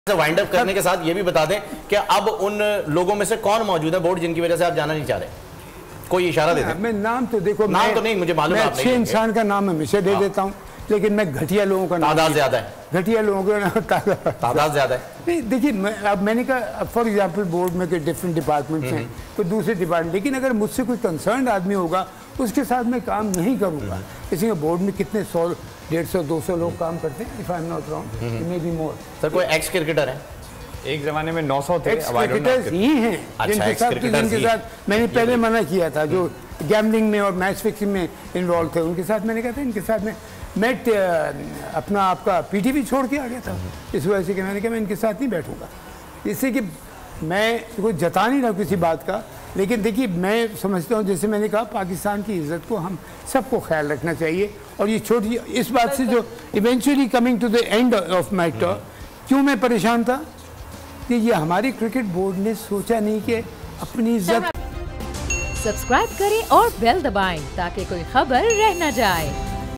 Wind up करने के साथ ये भी बता दें कि अब उन लोगों में से कौन मौजूद है बोर्ड जिनकी वजह से आप जाना नहीं चाह रहे, कोई इशारा दे दें। मैं नाम तो देखो, नाम तो नहीं मुझे मालूम है, अच्छे इंसान का नाम हमेशा दे देता हूँ, लेकिन मैं घटिया लोगों का तादाद ज्यादा है, घटिया लोगों का तादाद ज्यादा है। नहीं देखिए, अब मैंने कहा फॉर एग्जांपल बोर्ड में कोई डिफरेंट डिपार्टमेंट्स हैं, कोई दूसरे डिपार्टमेंट, लेकिन अगर मुझसे कोई कंसर्न आदमी होगा उसके साथ मैं काम नहीं करूँगा। इसलिए बोर्ड में कितने 100, 150, 200 लोग काम करते हैं, if I am not wrong, maybe more. Sir कोई एक्स क्रिकेटर है? एक जमाने में 900 थे, क्रिकेटर्स ही हैं जिनके साथ मैंने पहले मना किया था, जो गैम्बलिंग में और मैच फिक्सिंग में इन्वॉल्व थे, उनके साथ मैंने कहा था इनके साथ मैं अपना आपका पीटीवी छोड़ के आ गया था इस वजह से कि मैंने कहा मैं इनके साथ नहीं बैठूंगा, इससे कि मैं कोई जता नहीं रहा किसी बात का। लेकिन देखिए, मैं समझता हूँ, जैसे मैंने कहा, पाकिस्तान की इज्जत को हम सबको ख्याल रखना चाहिए। और ये छोटी इस बात से जो eventually coming to the end of my talk, क्यों मैं परेशान था कि ये हमारी क्रिकेट बोर्ड ने सोचा नहीं कि अपनी इज्जत। सब्सक्राइब करें और बेल दबाएं ताकि कोई खबर रह न जाए।